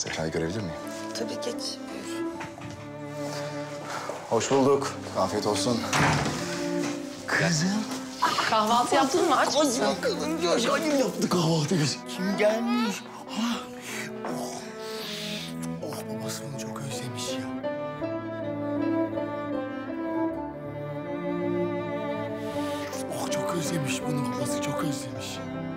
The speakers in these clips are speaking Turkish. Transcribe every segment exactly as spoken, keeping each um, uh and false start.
Zehra'yı görebilir miyim? Tabii geç. Buyur. Hoş bulduk. Afiyet olsun. Kızım. Kahvaltı yaptın mı? Aç mısın? Kızım, Coş annem yaptı kahvaltıyı. Kim gelmiş? Ha? Oh. Oh, babasını çok özlemiş ya. Oh, çok özlemiş bunu babası, çok özlemiş.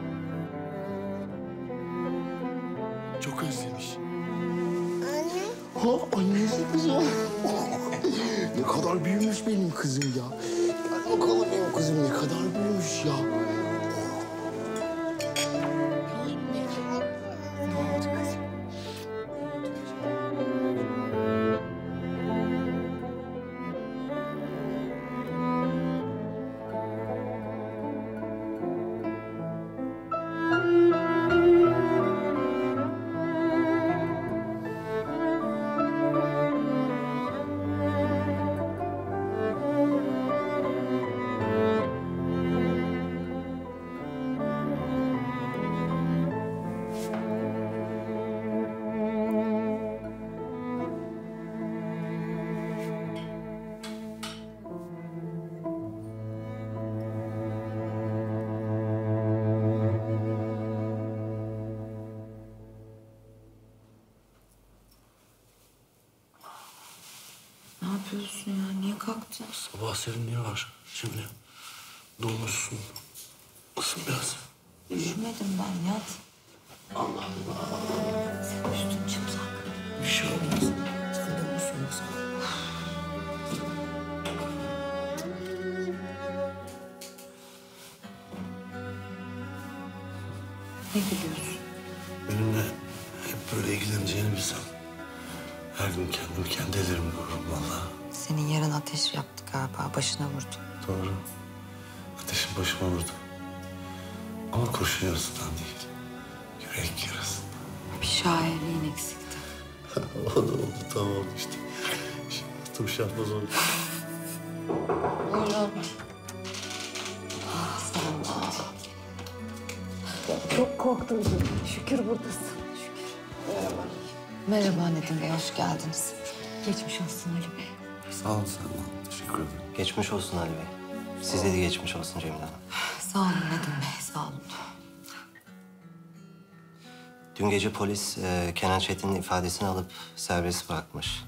Çok özlemiş. Anne. Ha, annesi kızım. Ne kadar büyümüş benim kızım ya. Gel bakalım benim kızım ne kadar büyümüş ya. Ne yapıyorsun ya? Niye kalktın? Sabah serinliği var şimdi. Donmuşsun. Isın biraz. Üşümedim ben. Yat. Allah Allah. Senin üstün çıplak. Bir şey olmaz. Sen donmuşsun yoksa. Ne gülüyorsun? Benimle hep böyle ilgileneceğini bilsem. Her gün kendim kendi ellerimle vururum vallahi. Senin yarın ateş yaptı galiba. Başına vurdu. Doğru. Ateşin başıma vurdu. Ama kurşun yarısından değil. Yürek yarısından. Bir şairliğin eksikti. O da oldu, tamam işte. Şimdi attım şahbaz oldu. Buyurun. Ah, sağ ol. Çok korktum. Şükür buradasın. Şükür. Merhaba. Merhaba Nedim Bey, hoş geldiniz. Geçmiş olsun Ali Bey. Sağ ol sen. Teşekkür ederim. Geçmiş olsun Ali Bey. Size de geçmiş olsun Cemile Hanım. Sağ olun Nedim Bey, sağ olun. Dün gece polis e, Kenan Çetin'in ifadesini alıp serbest bırakmış.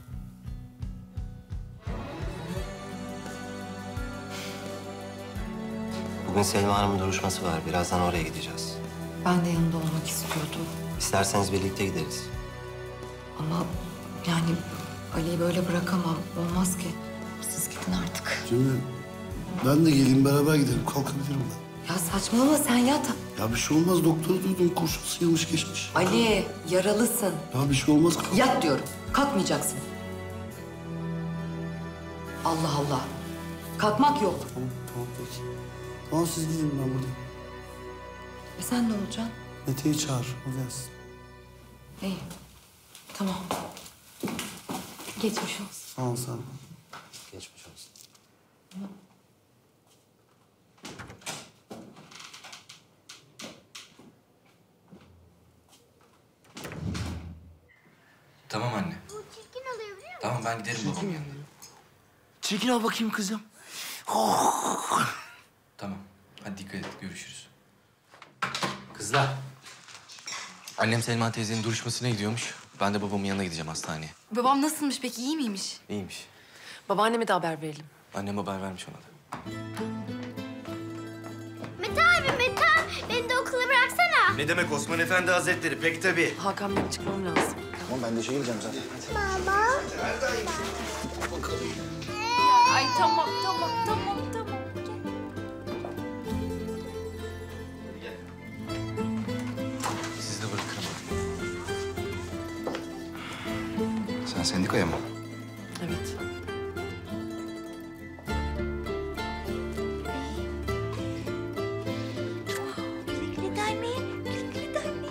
Bugün Selma Hanım'ın duruşması var. Birazdan oraya gideceğiz. Ben de yanında olmak istiyordum. İsterseniz birlikte gideriz. Ama yani Ali'yi böyle bırakamam. Olmaz ki. Siz gidin artık. Cemile, ben de geleyim beraber gidelim. Kalkabilirim ben. Ya saçmalama, sen yat. Ya bir şey olmaz. Doktoru duydum. Kurşun sıyılmış geçmiş. Ali, yaralısın. Ya bir şey olmaz. Kalk. Yat diyorum. Kalkmayacaksın. Allah Allah. Kalkmak yok. Tamam, tamam peki. Tamam siz gidin, ben buradayım. E sen ne olacaksın? Mete'yi çağır, o gelsin. İyi. Tamam. Geçmiş olsun. Sağ ol, sağ ol. Geçmiş olsun. Tamam anne. Bu çirkin oluyor biliyor musun? Tamam ben giderim babamın yanına. Çirkin al bakayım kızım. Tamam. Hadi dikkat et. Görüşürüz. Kızlar. Annem Selma teyzenin duruşmasına gidiyormuş. Ben de babamın yanına gideceğim hastaneye. Babam nasılmış peki, iyi miymiş? İyiymiş. Babaanneme de haber verelim. Annem haber vermiş ona da. Mete abi, Mete abi. Beni de okula bıraksana. Ne demek Osman Efendi Hazretleri? Pek tabii. Hakan benim çıkmam lazım. Tamam, ben de işe gireceğim zaten. Baba. Ay tamam, tamam, tamam, tamam. Sizi de bırakırım. Sen sendikaya mı? Evet. Güle daymi, güle daymi.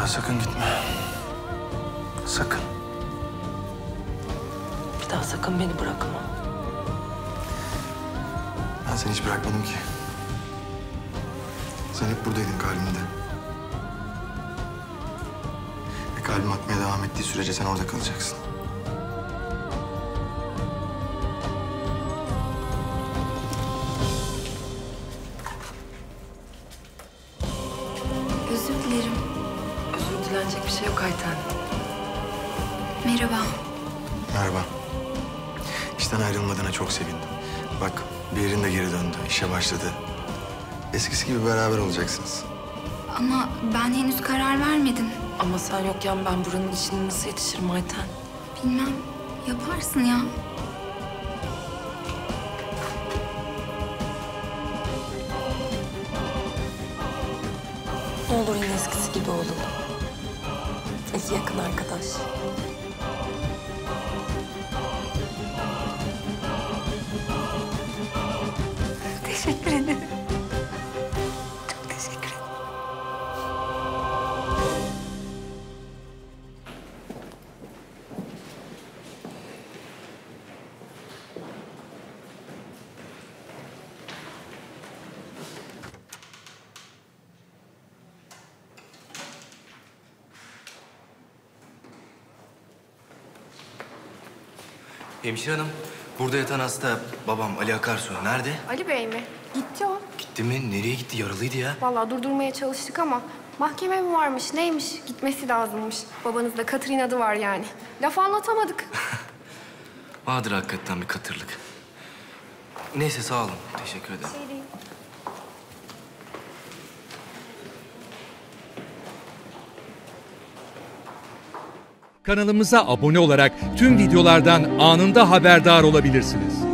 Sakın gitme. Sakın. Bir daha sakın beni bırakma. Ben seni hiç bırakmadım ki. Sen hep buradaydın kalbimde. Ve kalbim atmaya devam ettiği sürece sen orada kalacaksın. Özür dilerim. Özür dilenecek bir şey yok Ayten. Merhaba. Merhaba. İşten ayrılmadığına çok sevindim. Bak, bir yerin de geri döndü, işe başladı. Eskisi gibi beraber olacaksınız. Ama ben henüz karar vermedim. Ama sen yokken ben buranın içine nasıl yetişirim Ayten? Bilmem. Yaparsın ya. Ne olur yine eskisi gibi olalım. İki yakın arkadaş. Teşekkür ederim. Çok teşekkür ederim. Hemşire hanım, burada yatan hasta babam Ali Akarsu nerede? Ali Bey mi? Gitti o. Gitti mi? Nereye gitti? Yaralıydı ya. Vallahi durdurmaya çalıştık ama mahkeme mi varmış, neymiş? Gitmesi lazımmış. Babanızda Katrin adı var yani. Laf anlatamadık. Vardır hakikaten bir katırlık. Neyse sağ olun. Teşekkür ederim. Şey değil. Kanalımıza abone olarak tüm videolardan anında haberdar olabilirsiniz.